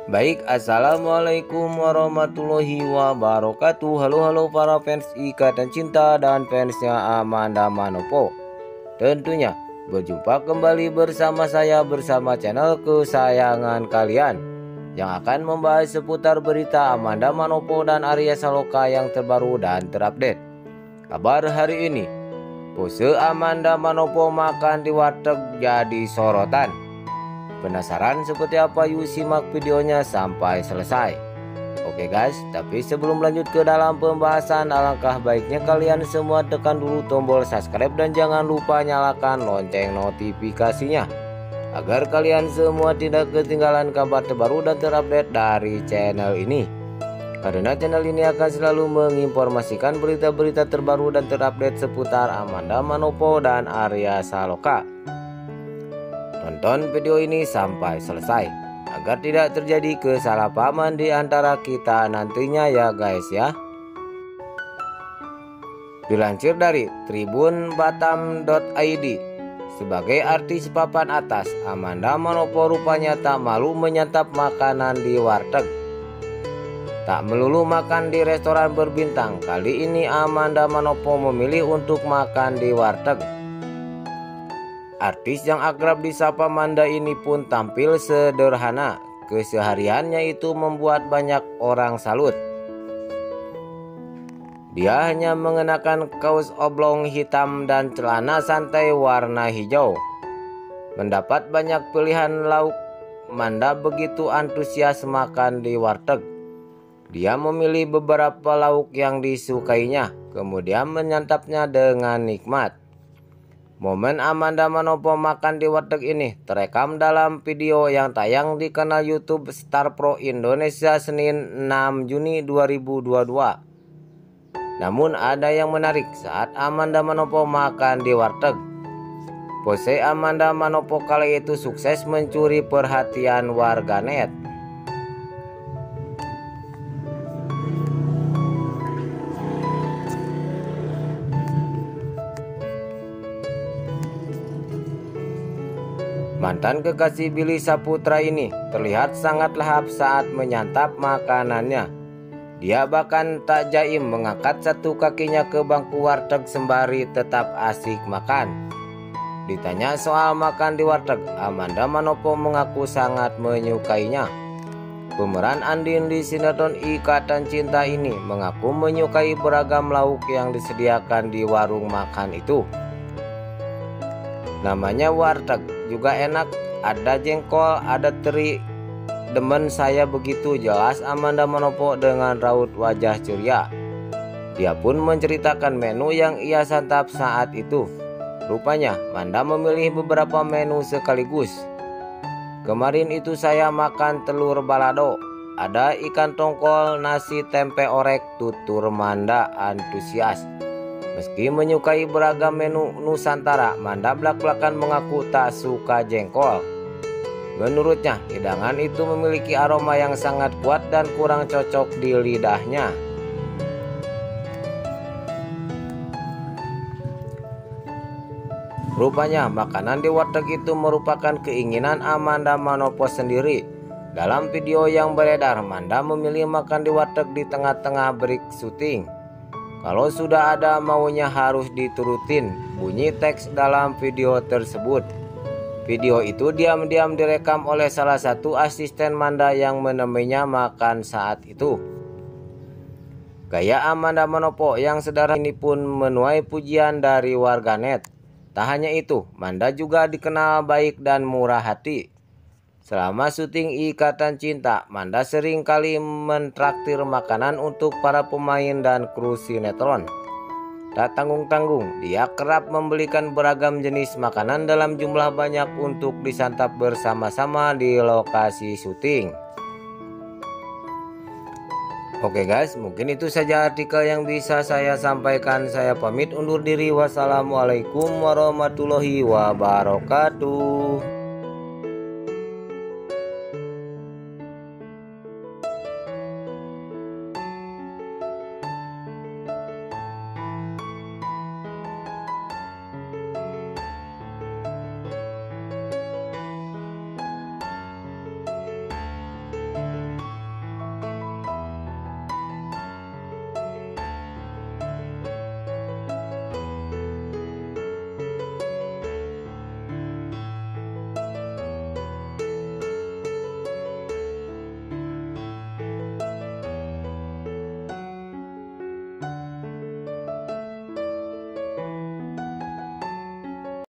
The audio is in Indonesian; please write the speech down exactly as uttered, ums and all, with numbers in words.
Baik, assalamualaikum warahmatullahi wabarakatuh. Halo halo para fans Ikatan Cinta dan fansnya Amanda Manopo. Tentunya berjumpa kembali bersama saya bersama channel kesayangan kalian yang akan membahas seputar berita Amanda Manopo dan Arya Saloka yang terbaru dan terupdate. Kabar hari ini, pose Amanda Manopo makan di warteg jadi sorotan. Penasaran seperti apa? Yuk simak videonya sampai selesai. Oke guys, tapi sebelum lanjut ke dalam pembahasan, alangkah baiknya kalian semua tekan dulu tombol subscribe dan jangan lupa nyalakan lonceng notifikasinya agar kalian semua tidak ketinggalan kabar terbaru dan terupdate dari channel ini. Karena channel ini akan selalu menginformasikan berita-berita terbaru dan terupdate seputar Amanda Manopo dan Arya Saloka. Tonton video ini sampai selesai agar tidak terjadi kesalahpahaman di antara kita nantinya ya guys ya. Dilansir dari tribun batam dot i d, sebagai artis papan atas, Amanda Manopo rupanya tak malu menyantap makanan di warteg. Tak melulu makan di restoran berbintang, kali ini Amanda Manopo memilih untuk makan di warteg. Artis yang akrab disapa Manda ini pun tampil sederhana. Kesehariannya itu membuat banyak orang salut. Dia hanya mengenakan kaos oblong hitam dan celana santai warna hijau. Mendapat banyak pilihan lauk, Manda begitu antusias makan di warteg. Dia memilih beberapa lauk yang disukainya, kemudian menyantapnya dengan nikmat. Momen Amanda Manopo makan di warteg ini terekam dalam video yang tayang di kanal YouTube Star Pro Indonesia Senin enam Juni dua ribu dua puluh dua. Namun ada yang menarik saat Amanda Manopo makan di warteg. Pose Amanda Manopo kali itu sukses mencuri perhatian warganet. Mantan kekasih Billy Saputra ini terlihat sangat lahap saat menyantap makanannya. Dia bahkan tak jaim mengangkat satu kakinya ke bangku warteg sembari tetap asik makan. Ditanya soal makan di warteg, Amanda Manopo mengaku sangat menyukainya. Pemeran Andin di sinetron Ikatan Cinta ini mengaku menyukai beragam lauk yang disediakan di warung makan itu. Namanya warteg juga enak, ada jengkol, ada teri. Demen saya begitu, jelas Amanda Manopo dengan raut wajah ceria. Dia pun menceritakan menu yang ia santap saat itu. Rupanya Manda memilih beberapa menu sekaligus. Kemarin itu saya makan telur balado, ada ikan tongkol, nasi, tempe orek, tutur Manda antusias. Meski menyukai beragam menu Nusantara, Manda belak-belakan mengaku tak suka jengkol. Menurutnya, hidangan itu memiliki aroma yang sangat kuat dan kurang cocok di lidahnya. Rupanya, makanan di warteg itu merupakan keinginan Amanda Manopo sendiri. Dalam video yang beredar, Manda memilih makan di warteg di tengah-tengah break syuting. Kalau sudah ada maunya harus diturutin, bunyi teks dalam video tersebut. Video itu diam-diam direkam oleh salah satu asisten Manda yang menemaninya makan saat itu. Gaya Amanda Manopo yang sederhana ini pun menuai pujian dari warganet. Tak hanya itu, Manda juga dikenal baik dan murah hati. Selama syuting Ikatan Cinta, Manda sering kali mentraktir makanan untuk para pemain dan kru sinetron. Tak tanggung-tanggung, dia kerap membelikan beragam jenis makanan dalam jumlah banyak untuk disantap bersama-sama di lokasi syuting. Oke guys, mungkin itu saja artikel yang bisa saya sampaikan. Saya pamit undur diri. Wassalamualaikum warahmatullahi wabarakatuh.